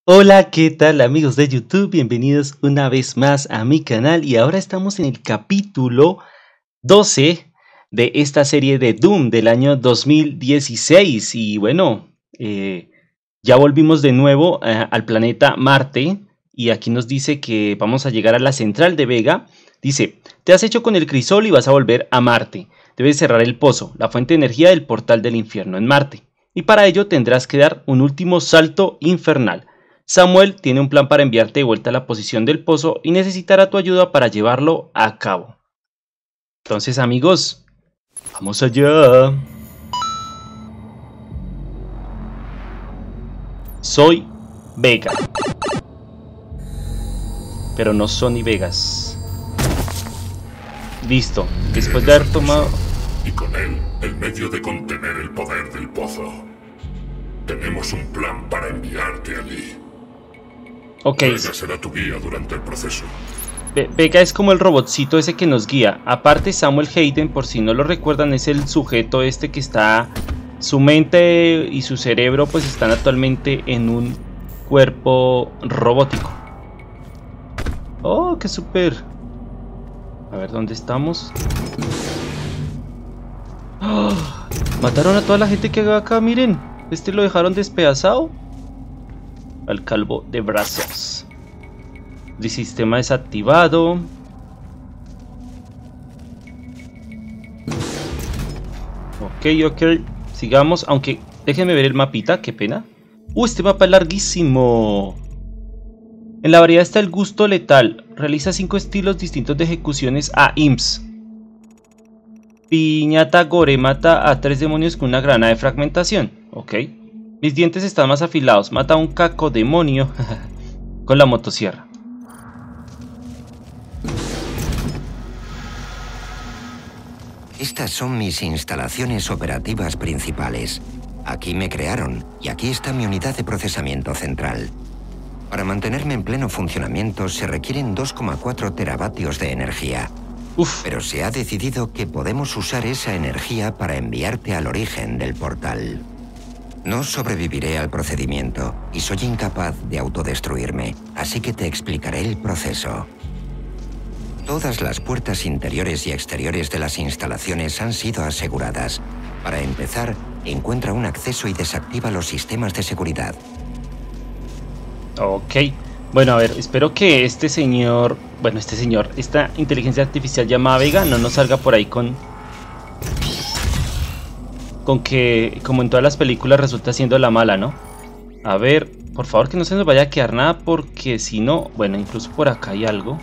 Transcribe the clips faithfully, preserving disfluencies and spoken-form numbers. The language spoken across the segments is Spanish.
Hola, ¿qué tal amigos de YouTube? Bienvenidos una vez más a mi canal y ahora estamos en el capítulo doce de esta serie de Doom del año dos mil dieciséis y bueno, eh, ya volvimos de nuevo eh, al planeta Marte y aquí nos dice que vamos a llegar a la central de Vega. Dice, te has hecho con el crisol y vas a volver a Marte. Debes cerrar el pozo, la fuente de energía del portal del infierno en Marte. Y para ello tendrás que dar un último salto infernal. Samuel tiene un plan para enviarte de vuelta a la posición del pozo y necesitará tu ayuda para llevarlo a cabo. Entonces amigos, vamos allá. Soy Vega. Pero no Sony Vegas. Listo, después de haber tomado... Y con él, el medio de contener el poder del pozo. Tenemos un plan para enviarte allí. Ok. Vega será tu guía durante el proceso. Ve Vega es como el robotcito ese que nos guía. Aparte, Samuel Hayden, por si no lo recuerdan, es el sujeto este que está... Su mente y su cerebro pues están actualmente en un cuerpo robótico. Oh, qué súper. A ver, ¿dónde estamos? Oh, mataron a toda la gente que haga acá, miren. Este lo dejaron despedazado. Al calvo de brazos. El sistema desactivado. Ok, ok. Sigamos, aunque déjenme ver el mapita, qué pena. Uh, este mapa es larguísimo. En la variedad está el gusto letal. Realiza cinco estilos distintos de ejecuciones a imps. Piñata Gore mata a tres demonios con una granada de fragmentación. Ok. Mis dientes están más afilados. Mata a un cacodemonio con la motosierra. Estas son mis instalaciones operativas principales. Aquí me crearon y aquí está mi unidad de procesamiento central. Para mantenerme en pleno funcionamiento se requieren dos coma cuatro teravatios de energía. Uf. Pero se ha decidido que podemos usar esa energía para enviarte al origen del portal. No sobreviviré al procedimiento y soy incapaz de autodestruirme, así que te explicaré el proceso. Todas las puertas interiores y exteriores de las instalaciones han sido aseguradas. Para empezar, encuentra un acceso y desactiva los sistemas de seguridad. Ok. Bueno, a ver, espero que este señor... Bueno, este señor, esta inteligencia artificial llamada Vega no nos salga por ahí con... Con que, como en todas las películas, resulta siendo la mala, ¿no? A ver, por favor que no se nos vaya a quedar nada, porque si no... Bueno, incluso por acá hay algo.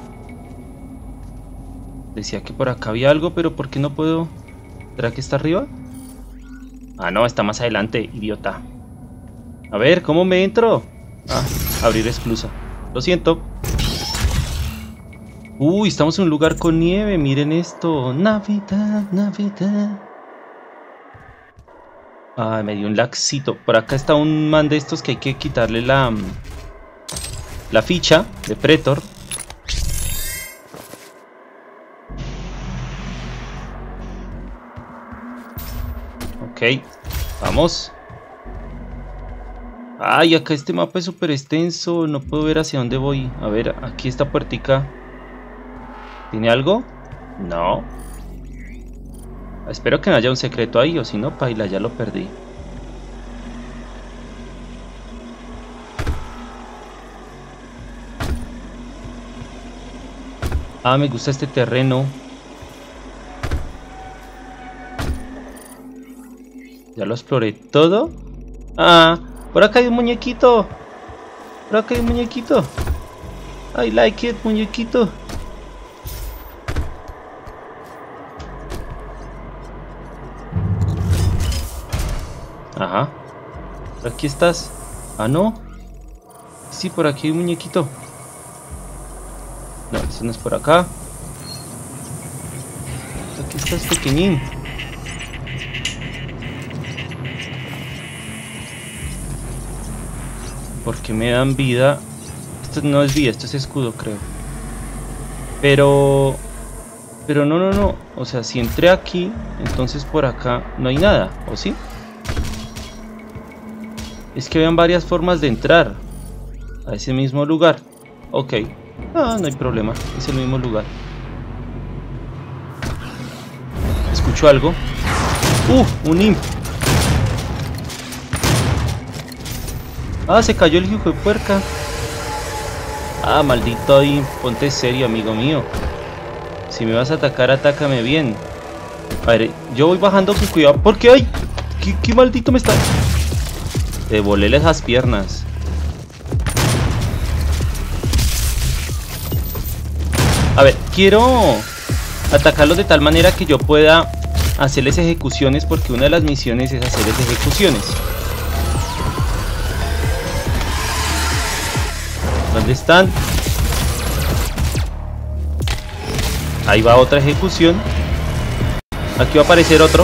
Decía que por acá había algo, pero ¿por qué no puedo? ¿Será que está arriba? Ah, no, está más adelante, idiota. A ver, ¿cómo me entro? Ah, abrir esclusa. Lo siento. Uy, estamos en un lugar con nieve, miren esto. Navidad, Navidad. Ah, me dio un laxito. Por acá está un man de estos que hay que quitarle la... La ficha de Pretor. Ok, vamos. Ay, acá este mapa es súper extenso. No puedo ver hacia dónde voy. A ver, aquí esta puertica. ¿Tiene algo? No. Espero que no haya un secreto ahí, o si no, paila, ya lo perdí. Ah, me gusta este terreno. Ya lo exploré todo. Ah, por acá hay un muñequito. Por acá hay un muñequito. I like it, muñequito. Ajá. Aquí estás. Ah, no. Sí, por aquí hay un muñequito. No, eso no es por acá. Aquí estás, pequeñín. Porque me dan vida. Esto no es vida, esto es escudo, creo. Pero... Pero no, no, no. O sea, si entré aquí, entonces por acá no hay nada, ¿o sí? Es que vean varias formas de entrar. A ese mismo lugar. Ok. Ah, no hay problema. Es el mismo lugar. ¿Escucho algo? ¡Uh! Un imp. Ah, se cayó el hijo de puerca. Ah, maldito imp. Ponte serio, amigo mío. Si me vas a atacar, atácame bien. A ver, yo voy bajando con cuidado. ¿Por qué hay? ¿Qué, qué maldito me está? Te volé esas piernas. A ver, quiero atacarlos de tal manera que yo pueda hacerles ejecuciones, porque una de las misiones es hacerles ejecuciones. ¿Dónde están? Ahí va otra ejecución. Aquí va a aparecer otro.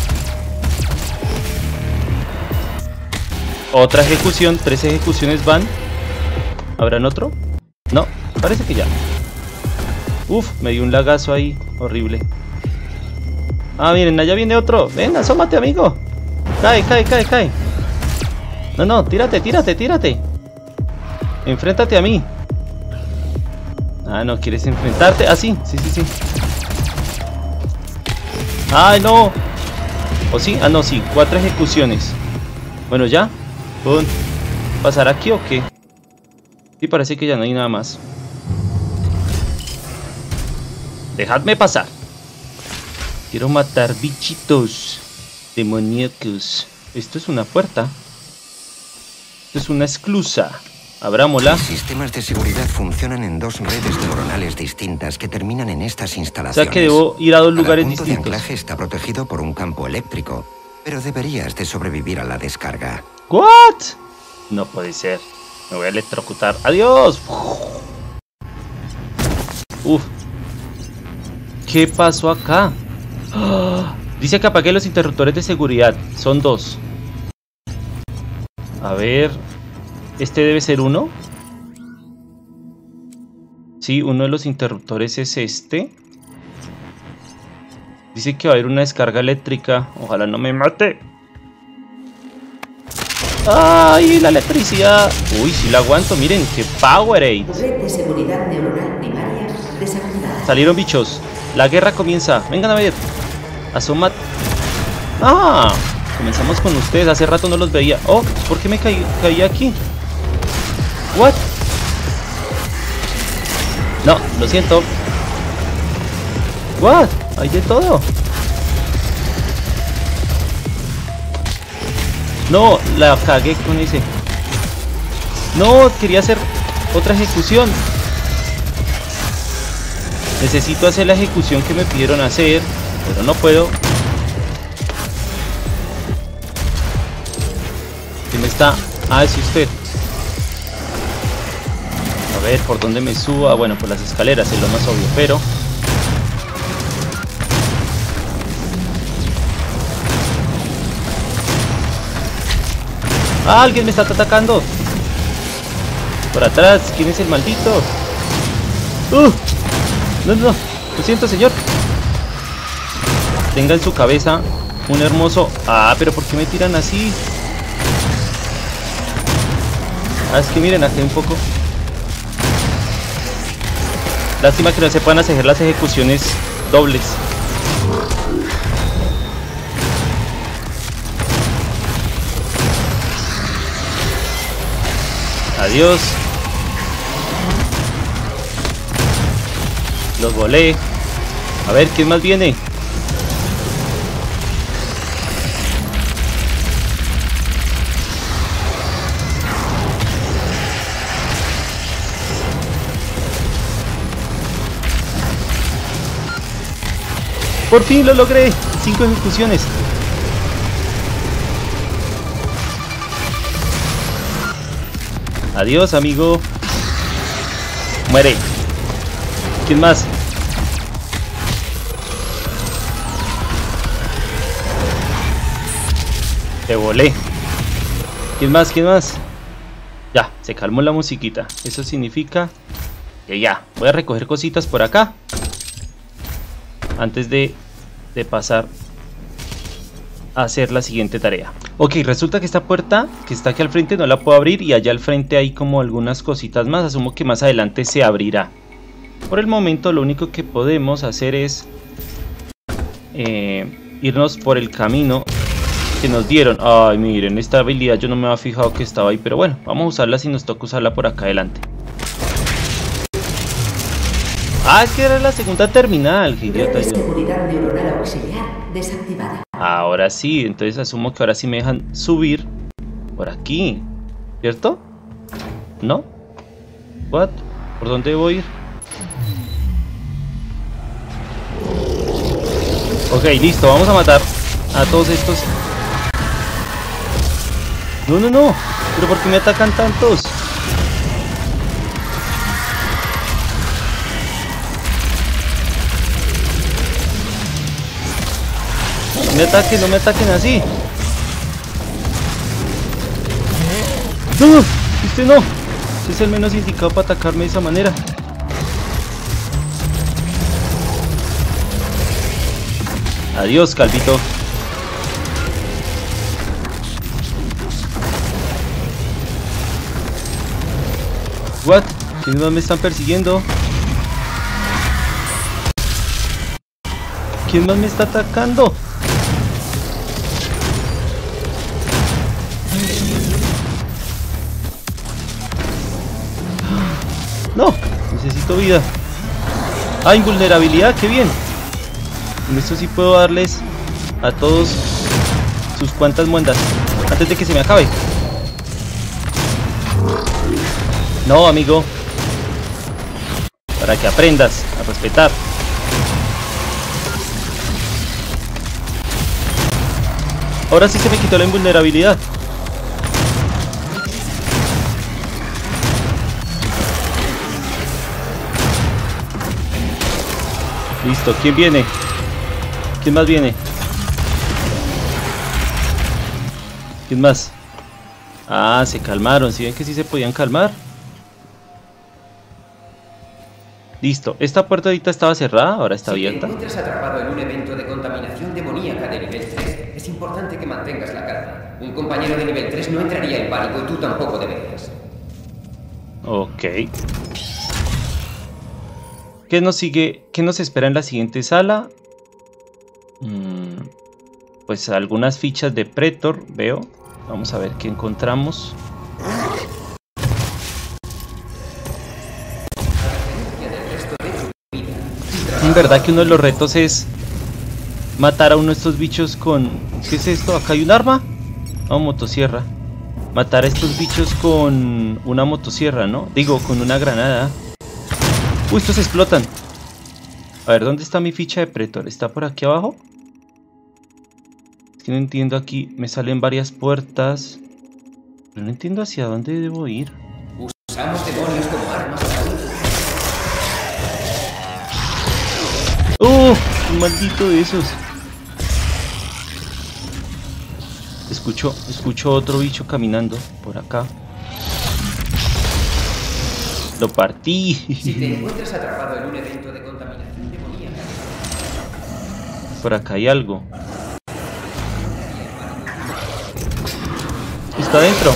Otra ejecución. Tres ejecuciones van. ¿Habrán otro? No, parece que ya. Uf, me dio un lagazo ahí. Horrible. Ah, miren, allá viene otro. Ven, asómate, amigo. Cae, cae, cae, cae. No, no, tírate, tírate, tírate. Enfréntate a mí. Ah, no, ¿quieres enfrentarte? Ah, sí, sí, sí, sí. ¡Ay, no! ¿O sí? Ah, no, sí, cuatro ejecuciones. Bueno, ya. ¿Puedo pasar aquí o qué? Sí, parece que ya no hay nada más. Dejadme pasar. Quiero matar bichitos demoníacos. Esto es una puerta. Esto es una esclusa. Abrámosla. Los sistemas de seguridad funcionan en dos redes neuronales distintas que terminan en estas O instalaciones. sea que debo ir a dos lugares Cada punto distintos. de anclaje está protegido por un campo eléctrico, pero deberías de sobrevivir a la descarga. ¿What? No puede ser. Me voy a electrocutar. ¡Adiós! Uf. ¿Qué pasó acá? ¡Ah! Dice que apagué los interruptores de seguridad. Son dos. A ver. Este debe ser uno. Sí, uno de los interruptores es este. Dice que va a haber una descarga eléctrica. Ojalá no me mate. ¡Ay, la electricidad! Uy, sí la aguanto. Miren, qué Powerade. Red de seguridad neuronal primaria desactivada. Salieron bichos. La guerra comienza. Vengan a ver. Asoma. ¡Ah! Comenzamos con ustedes. Hace rato no los veía. Oh, ¿por qué me caí, caí aquí? What? No, lo siento. What? Hay de todo. No, la cagué con ese. No, quería hacer otra ejecución. Necesito hacer la ejecución que me pidieron hacer, pero no puedo. ¿Quién está? Ah, es usted. A ver, ¿por dónde me subo? Ah, bueno, por las escaleras es lo más obvio, pero... ¡Ah, alguien me está atacando! Por atrás, ¿quién es el maldito? ¡Uh! No, no, lo siento, señor. Tenga en su cabeza un hermoso... Ah, pero ¿por qué me tiran así? Ah, es que miren, aquí un poco... Lástima que no se puedan hacer las ejecuciones dobles. Adiós. Los volé. A ver, ¿quién más viene? Por fin lo logré. Cinco ejecuciones. Adiós, amigo. Muere. ¿Quién más? Te volé. ¿Quién más? ¿Quién más? Ya, se calmó la musiquita. Eso significa que ya. Voy a recoger cositas por acá antes de, de pasar a hacer la siguiente tarea. Ok, resulta que esta puerta que está aquí al frente no la puedo abrir y allá al frente hay como algunas cositas más. Asumo que más adelante se abrirá. Por el momento lo único que podemos hacer es eh, irnos por el camino que nos dieron. Ay, miren, esta habilidad yo no me había fijado que estaba ahí, pero bueno, vamos a usarla si nos toca usarla por acá adelante. Ah, es que era la segunda terminal, qué idiota yo. Seguridad neuronal auxiliar desactivada. Ahora sí, entonces asumo que ahora sí me dejan subir por aquí, ¿cierto? ¿No? ¿What? ¿Por dónde voy a ir? Ok, listo, vamos a matar a todos estos. No, no, no. ¿Pero por qué me atacan tantos? No me ataquen, no me ataquen así. No, este no. Este es el menos indicado para atacarme de esa manera. Adiós, Calvito. What? ¿Quiénes más me están persiguiendo? ¿Quién más me está atacando? No, necesito vida. Ah, invulnerabilidad, qué bien. Con esto sí puedo darles a todos sus cuantas muendas antes de que se me acabe. No, amigo. Para que aprendas a respetar. Ahora sí se me quitó la invulnerabilidad. Listo, ¿quién viene? ¿Quién más viene? ¿Quién más? Ah, se calmaron. ¿Sí ven que sí se podían calmar? Listo. Esta puerta ahorita estaba cerrada, ahora está si abierta. Si te encuentras atrapado en un evento de contaminación demoníaca de nivel tres, es importante que mantengas la calma. Un compañero de nivel tres no entraría en pánico y tú tampoco deberías. Ok. ¿Qué nos sigue? ¿Qué nos espera en la siguiente sala? Mm, pues algunas fichas de Pretor, veo. Vamos a ver qué encontramos. En verdad que uno de los retos es matar a uno de estos bichos con... ¿Qué es esto? ¿Acá hay un arma? No, motosierra. Matar a estos bichos con una motosierra, ¿no? Digo, con una granada. Uy, estos explotan. A ver, ¿dónde está mi ficha de Pretor? ¿Está por aquí abajo? Es que no entiendo aquí. Me salen varias puertas. Pero no entiendo hacia dónde debo ir. Usamos demonios como armas. ¡Oh! Un maldito de esos. Escucho, escucho otro bicho caminando por acá. Lo partí. Si te encuentras atrapado en un evento de contaminación demoníaca. Por acá hay algo. Está adentro.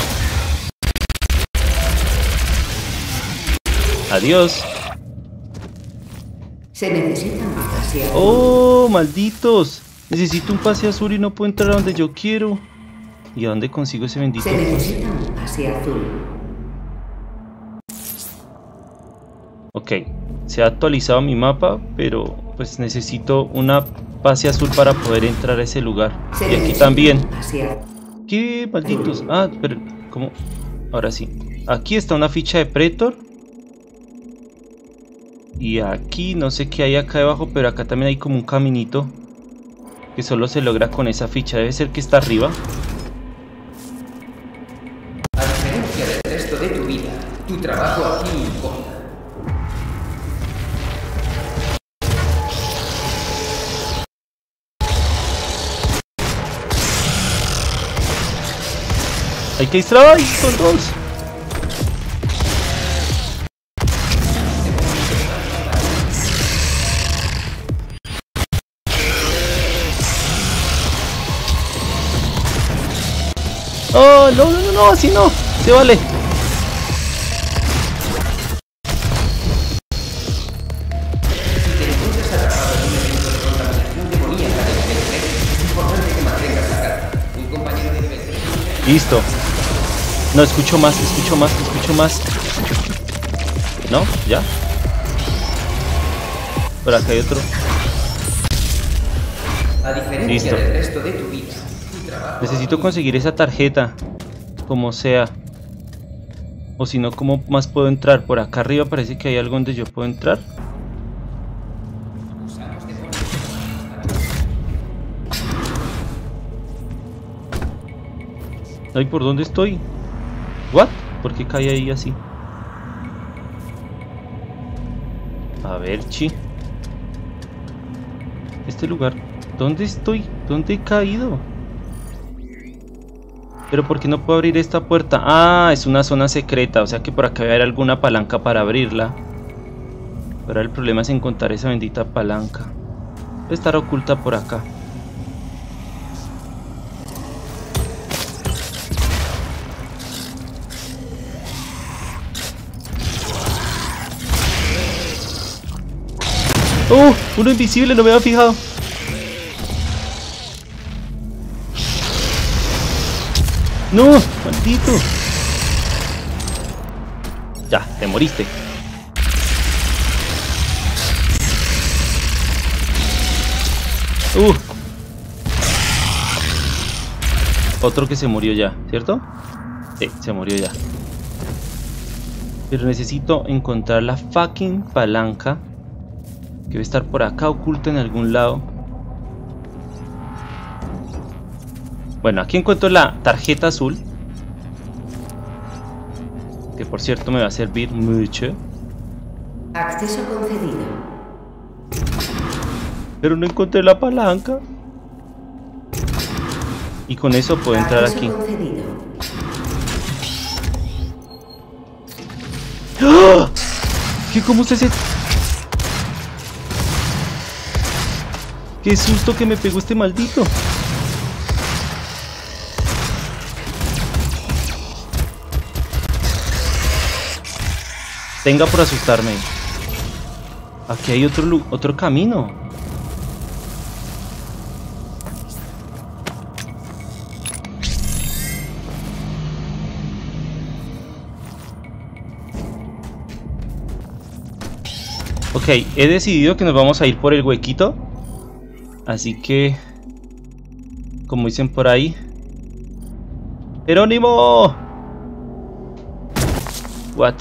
Adiós. Se necesita un pase azul. ¡Oh, malditos! Necesito un pase azul y no puedo entrar a donde yo quiero. ¿Y a dónde consigo ese bendito? Se necesita un pase azul. Ok, se ha actualizado mi mapa, pero pues necesito una pase azul para poder entrar a ese lugar. Se Y aquí necesita también. un pase azul. ¿Qué malditos? Ah, pero ¿cómo? Ahora sí. Aquí está una ficha de Pretor. Y aquí no sé qué hay acá debajo, pero acá también hay como un caminito que solo se logra con esa ficha. Debe ser que está arriba. A diferencia del resto de tu vida, tu trabajo aquí importa. Hay que distraer. ¡Ay, son dos! no, no, no, no, no, así no. Se vale. Listo. No, escucho más, escucho más, escucho más. ¿No? ¿Ya? Por acá hay otro. Listo. Necesito conseguir esa tarjeta, como sea. O si no, ¿cómo más puedo entrar? Por acá arriba parece que hay algo donde yo puedo entrar. Ay, ¿por dónde estoy? ¿What? ¿Por qué caí ahí así? A ver, chi. Este lugar. ¿Dónde estoy? ¿Dónde he caído? Pero ¿por qué no puedo abrir esta puerta? Ah, es una zona secreta. O sea que por acá debe haber alguna palanca para abrirla. Pero el problema es encontrar esa bendita palanca. Debe estar oculta por acá. ¡Oh! Uno invisible, no me había fijado. ¡No! ¡Maldito! Ya, te moriste. ¡Uh! Otro que se murió ya, ¿cierto? Sí, se murió ya. Pero necesito encontrar la fucking palanca. Que debe estar por acá oculta en algún lado. Bueno, aquí encuentro la tarjeta azul. Que por cierto me va a servir mucho. Acceso concedido. Pero no encontré la palanca. Y con eso puedo entrar Acceso aquí. concedido. ¡Ah! ¿Qué? ¿Cómo se hace? ¡Qué susto que me pegó este maldito! Tenga por asustarme. Aquí hay otro, otro camino. Ok, he decidido que nos vamos a ir por el huequito. Así que, como dicen por ahí, ¡Jerónimo! What?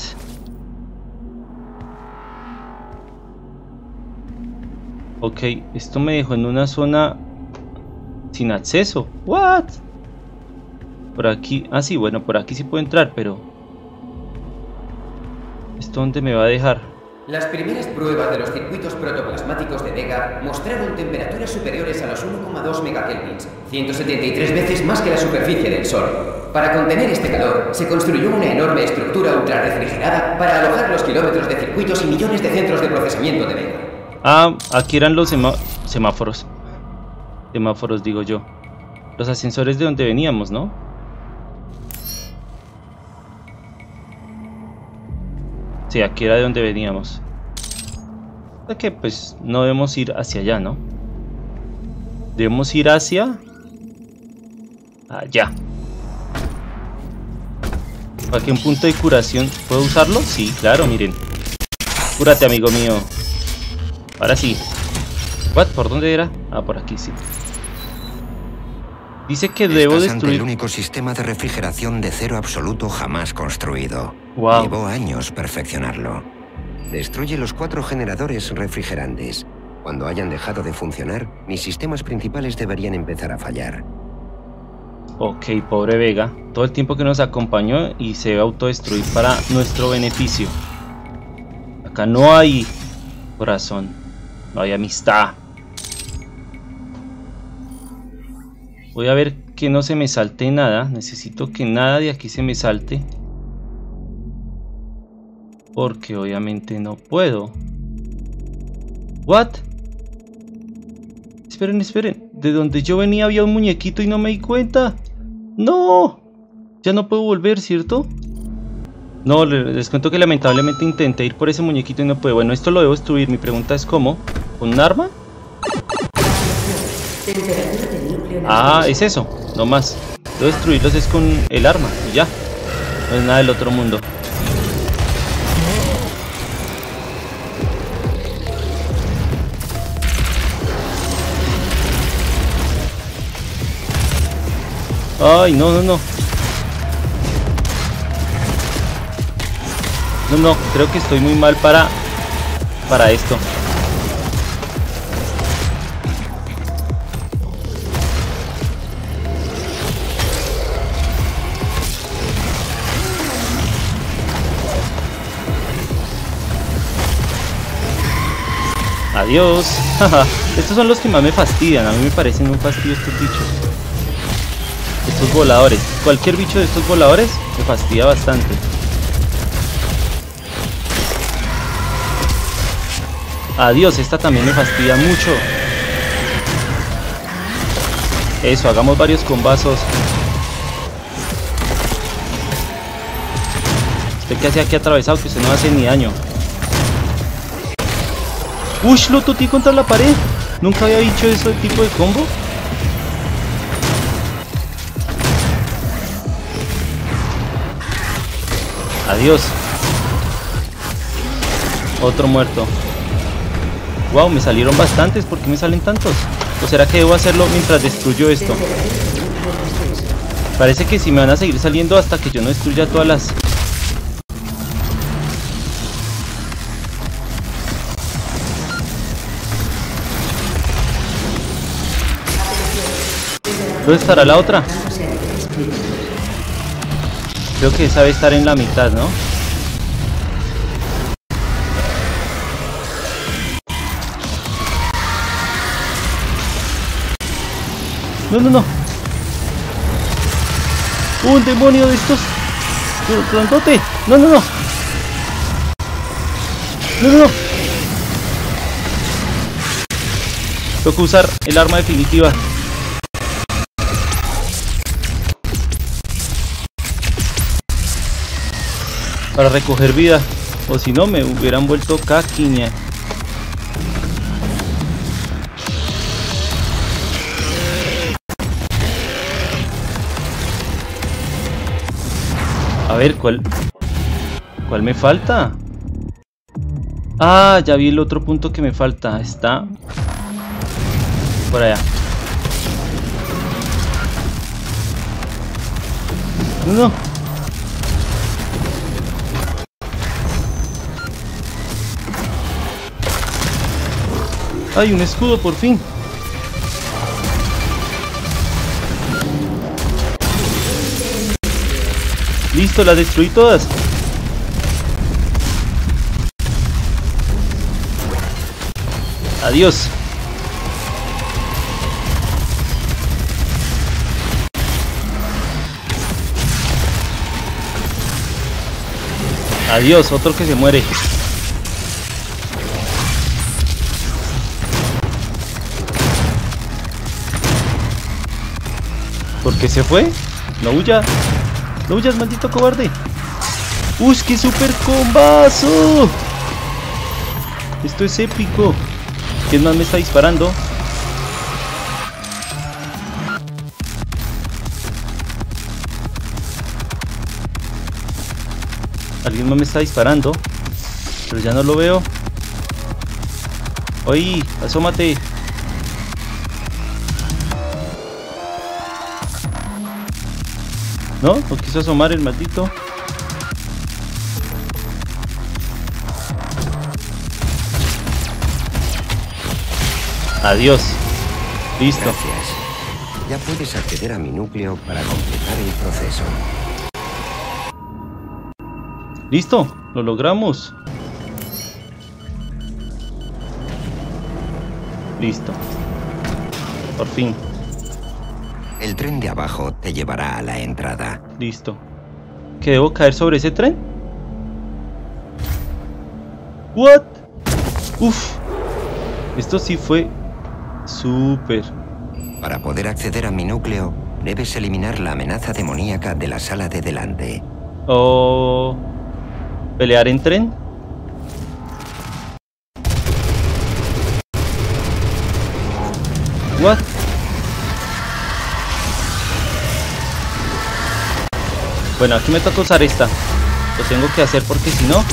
Ok, esto me dejó en una zona sin acceso. What? Por aquí, ah sí, bueno, por aquí sí puedo entrar, pero ¿esto dónde me va a dejar? Las primeras pruebas de los circuitos protoplasmáticos de Vega mostraron temperaturas superiores a los uno coma dos megakelvins, ciento setenta y tres veces más que la superficie del Sol. Para contener este calor, se construyó una enorme estructura ultrarrefrigerada para alojar los kilómetros de circuitos y millones de centros de procesamiento de Vega. Ah, aquí eran los semá semáforos. Semáforos, digo yo. Los ascensores de donde veníamos, ¿no? Sí, aquí era de donde veníamos. O sea que pues no debemos ir hacia allá, ¿no? Debemos ir hacia... allá. Aquí un punto de curación. ¿Puedo usarlo? Sí, claro, miren. Cúrate, amigo mío. Ahora sí. ¿What? ¿Por dónde era? Ah, por aquí, sí. Dice que debo Estás destruir... ante el único sistema de refrigeración de cero absoluto jamás construido. Wow. Llevó años perfeccionarlo. Destruye los cuatro generadores refrigerantes. Cuando hayan dejado de funcionar, mis sistemas principales deberían empezar a fallar. Ok, pobre Vega. Todo el tiempo que nos acompañó y se va a autodestruir para nuestro beneficio. Acá no hay corazón. No hay amistad. Voy a ver que no se me salte nada. Necesito que nada de aquí se me salte. Porque obviamente no puedo. ¿What? Esperen, esperen. De donde yo venía había un muñequito y no me di cuenta. ¡No! Ya no puedo volver, ¿cierto? No, les cuento que lamentablemente intenté ir por ese muñequito y no puedo. Bueno, esto lo debo destruir. Mi pregunta es ¿cómo? ¿Con un arma? Ah, es eso, no más. Debo destruirlos es con el arma y ya. No es nada del otro mundo. Ay, no, no, no. No, no, creo que estoy muy mal para para esto. Adiós. Estos son los que más me fastidian. A mí me parecen un fastidio estos bichos. Estos voladores. Cualquier bicho de estos voladores me fastidia bastante. Adiós, esta también me fastidia mucho. Eso, hagamos varios combazos. ¿Usted qué hace aquí atravesado? Que usted no hace ni daño. Ush, lo totí contra la pared. Nunca había dicho ese tipo de combo. Adiós. Otro muerto. Wow, me salieron bastantes. ¿Por qué me salen tantos? ¿O será que debo hacerlo mientras destruyo esto? Parece que sí me van a seguir saliendo hasta que yo no destruya todas las... ¿Dónde estará la otra? Creo que esa debe estar en la mitad, ¿no? No, no, no. Un demonio de estos. Grandote. No, no, no. No, no, no. Tengo que usar el arma definitiva. Para recoger vida. O si no, me hubieran vuelto caquiña. A ver, ¿cuál? ¿Cuál me falta? Ah, ya vi el otro punto que me falta. Está por allá. No, no. ¡Ay, un escudo por fin! Listo, las destruí todas. Adiós. Adiós, otro que se muere. ¿Por qué se fue? No huya. No huyas, maldito cobarde. ¡Uy, qué super combazo! Esto es épico. ¿Quién más me está disparando? Alguien más me está disparando. Pero ya no lo veo. Oye, asómate. ¿No? ¿No quiso asomar el maldito? Adiós. Listo. Gracias. Ya puedes acceder a mi núcleo para completar el proceso. Listo, lo logramos. Listo. Por fin. El tren de abajo te llevará a la entrada. Listo. ¿Que debo caer sobre ese tren? ¿What? Uf. Esto sí fue súper. Para poder acceder a mi núcleo, debes eliminar la amenaza demoníaca de la sala de delante. ¿O pelear en tren? What? Bueno, aquí me toca usar esta. Lo tengo que hacer porque si no...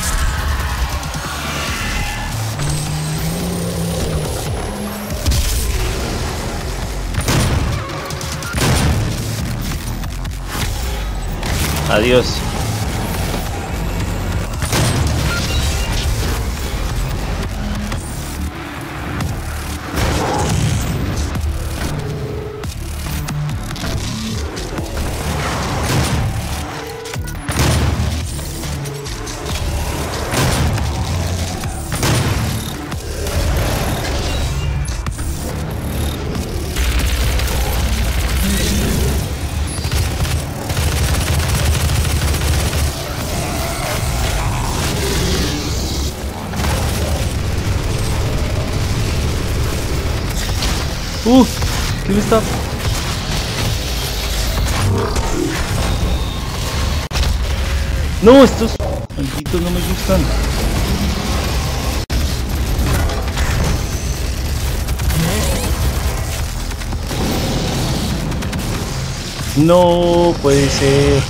Adiós. Uh, ¿qué me está? No, estos malditos no me gustan. No puede ser.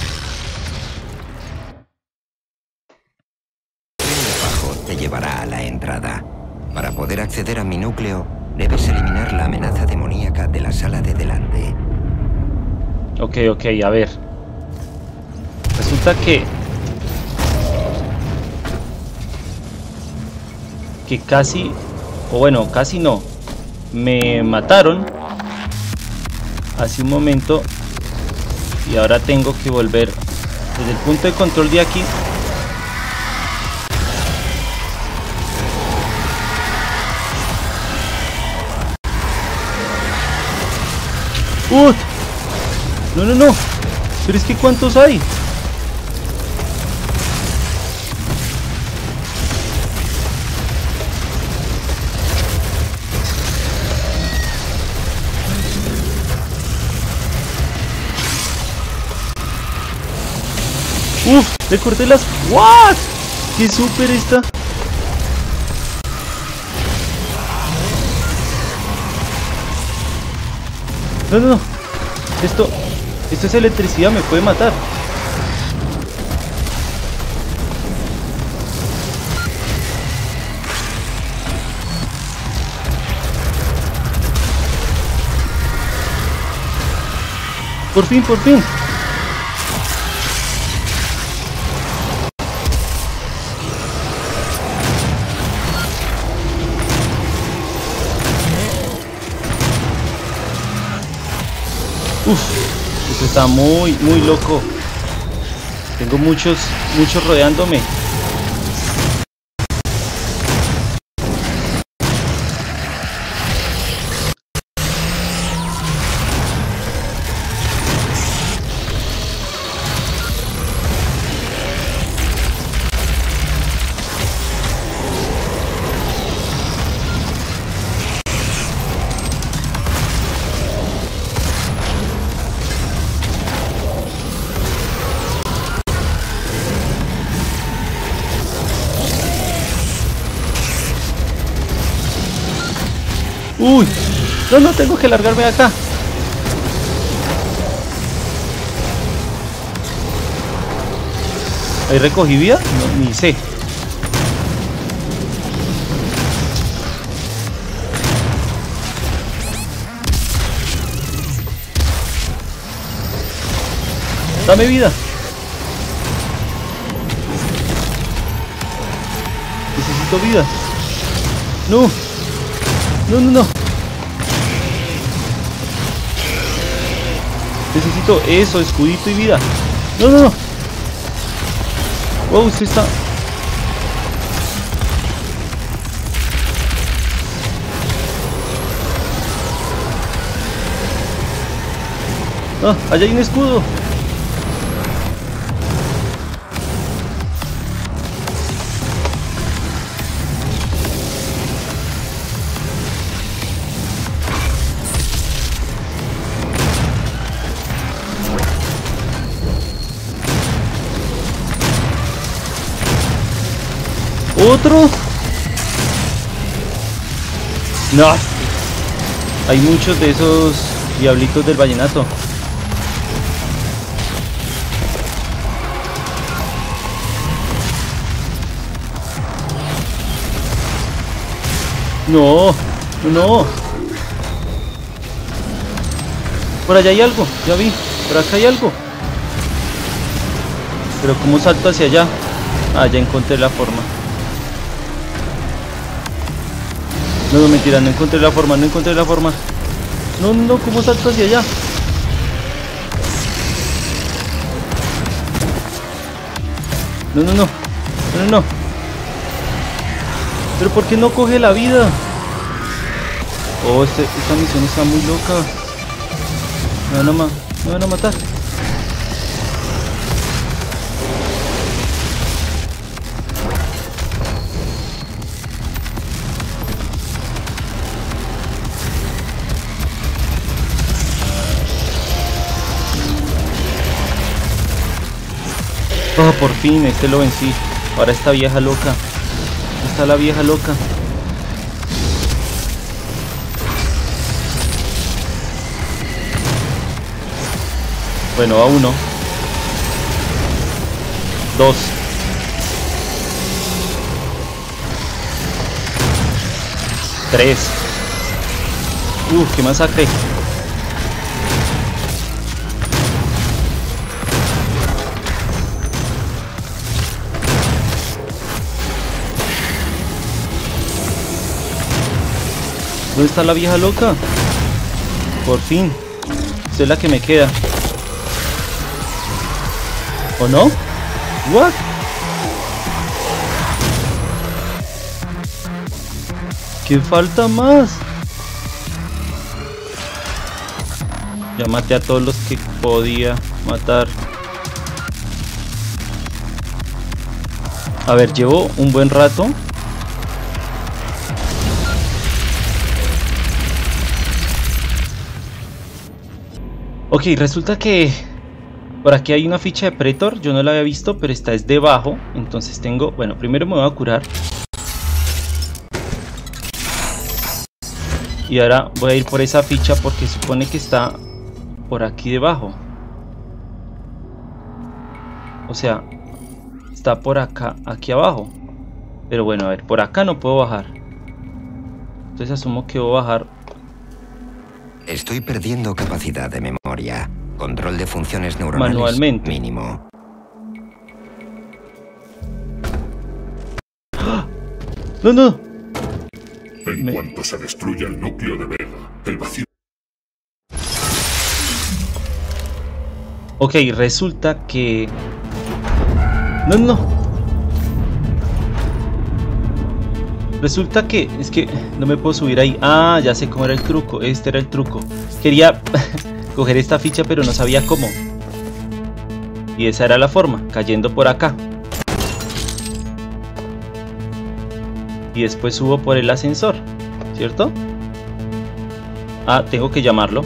El bajo te llevará a la entrada. Para poder acceder a mi núcleo, debes eliminar la amenaza demoníaca de la sala de delante. Ok, ok, a ver. Resulta que... Que casi... O bueno, casi no. Me mataron hace un momento. Y ahora tengo que volver desde el punto de control de aquí. ¡Uh! No, no, no. Pero es que ¿cuántos hay? ¡Uf! Le corté las... ¿What? ¡Qué súper está! No, no, no. Esto... Esto es electricidad, me puede matar. Por fin, por fin. Uf, esto está muy, muy loco. Tengo muchos, muchos rodeándome. Uy, no, no, tengo que largarme de acá. ¿Ahí recogí vida? No, ni sé. Dame vida. Necesito vida. No. No, no, no. Necesito eso, escudito y vida. No, no, no. Wow, usted está... Ah, allá hay un escudo. ¿Otro? No. Hay muchos de esos diablitos del vallenato. No, no. Por allá hay algo, ya vi. Por acá hay algo. Pero ¿cómo salto hacia allá? Ah, ya encontré la forma. No, no, mentira, no encontré la forma, no encontré la forma. No, no, ¿cómo salto hacia allá? No, no, no. No, no, no. Pero ¿por qué no coge la vida? Oh, este, esta misión está muy loca. Me van a, ma me van a matar. Oh, por fin, este lo vencí. Ahora esta vieja loca. Está la vieja loca. Bueno, va uno. Dos. Tres. Uh, qué masacre. ¿Dónde está la vieja loca? Por fin. Esta es la que me queda. ¿O no? ¿What? ¿Qué falta más? Ya maté a todos los que podía matar. A ver, llevo un buen rato. Ok, resulta que por aquí hay una ficha de Pretor. Yo no la había visto, pero esta es debajo. Entonces tengo... Bueno, primero me voy a curar. Y ahora voy a ir por esa ficha porque supone que está por aquí debajo. O sea, está por acá, aquí abajo. Pero bueno, a ver, por acá no puedo bajar. Entonces asumo que voy a bajar. Estoy perdiendo capacidad de memoria. Control de funciones neuronales manualmente. Mínimo. ¡Ah! No, no. En Me... cuanto se destruya el núcleo de Vega, el vacío... Ok, resulta que... No, no. Resulta que... Es que no me puedo subir ahí. Ah, ya sé cómo era el truco. Este era el truco. Quería coger esta ficha, pero no sabía cómo. Y esa era la forma. Cayendo por acá. Y después subo por el ascensor. ¿Cierto? Ah, tengo que llamarlo.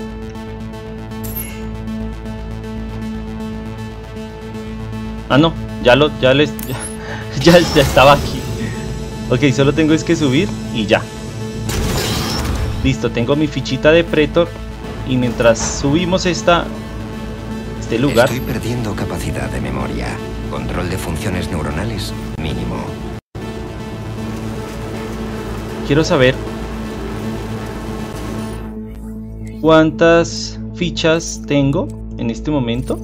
Ah, no. Ya lo... Ya les... Ya, ya, ya estaba aquí. Ok, solo tengo es que subir y ya. Listo, tengo mi fichita de Pretor. Y mientras subimos esta... Este lugar... Estoy perdiendo capacidad de memoria. Control de funciones neuronales mínimo. Quiero saber... ¿Cuántas fichas tengo en este momento?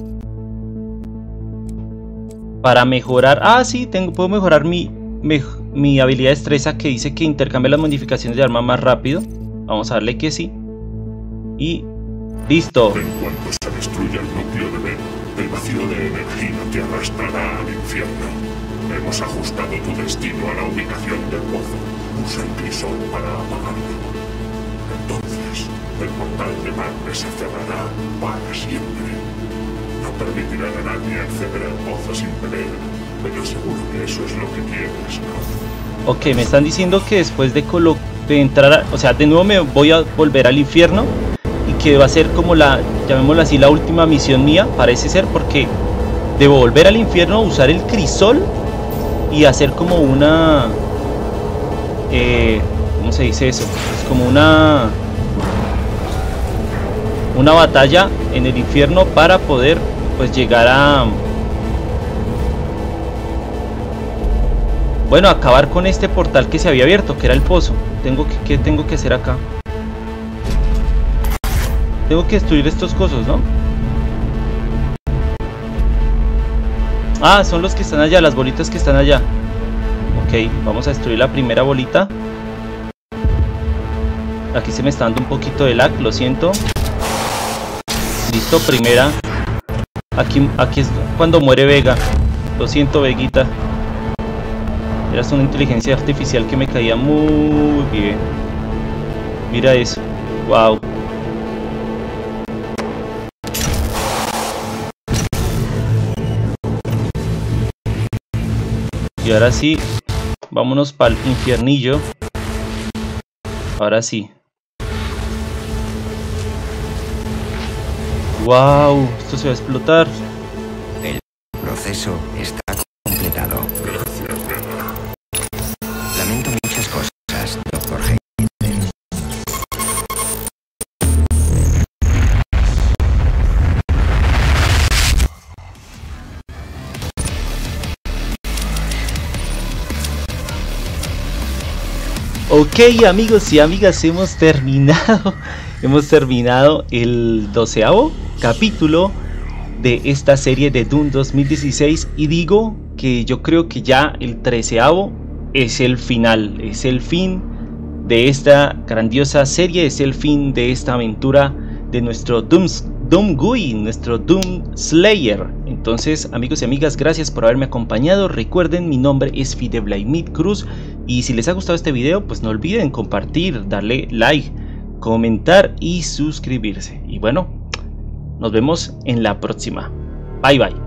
Para mejorar... Ah, sí, tengo, puedo mejorar mi... Me, mi habilidad de destreza que dice que intercambia las modificaciones de arma más rápido. Vamos a darle que sí. Y listo. En cuanto se destruya el núcleo de Vega, el vacío de energía te arrastrará al infierno. Hemos ajustado tu destino a la ubicación del pozo. Usa el crisol para apagarlo. Entonces, el portal de Madness se cerrará para siempre. No permitirá a nadie acceder al pozo sin pelea. Pero seguro que eso es lo que quieres, ¿no? Ok, me están diciendo que después de, colo de entrar, a, o sea, de nuevo me voy a volver al infierno. Y que va a ser como la, llamémoslo así, la última misión mía, parece ser, porque debo volver al infierno, usar el crisol y hacer como una... Eh, ¿Cómo se dice eso? Es como una... Una batalla en el infierno para poder pues llegar a... Bueno, acabar con este portal que se había abierto, que era el pozo. Tengo que, ¿qué tengo que hacer acá? Tengo que destruir estos cosos, ¿no? Ah, son los que están allá, las bolitas que están allá. Ok, vamos a destruir la primera bolita. Aquí se me está dando un poquito de lag, lo siento. Listo, primera. Aquí, aquí es cuando muere Vega. Lo siento, Veguita. Eras una inteligencia artificial que me caía muy bien. Mira eso. Wow. Y ahora sí, vámonos para el infiernillo. Ahora sí. Wow, esto se va a explotar. El proceso está completado. Gracias, Vega. Lamento muchas cosas, doctor Hayden. Ok, amigos y amigas, hemos terminado, hemos terminado el doceavo capítulo de esta serie de Doom dos mil dieciséis y digo que yo creo que ya el treceavo es el final, es el fin de esta grandiosa serie, es el fin de esta aventura de nuestro Doom, Doom Gui, nuestro Doom Slayer. Entonces, amigos y amigas, gracias por haberme acompañado. Recuerden, mi nombre es Fide Vladimir Cruz y si les ha gustado este video, pues no olviden compartir, darle like, comentar y suscribirse. Y bueno, nos vemos en la próxima. Bye bye.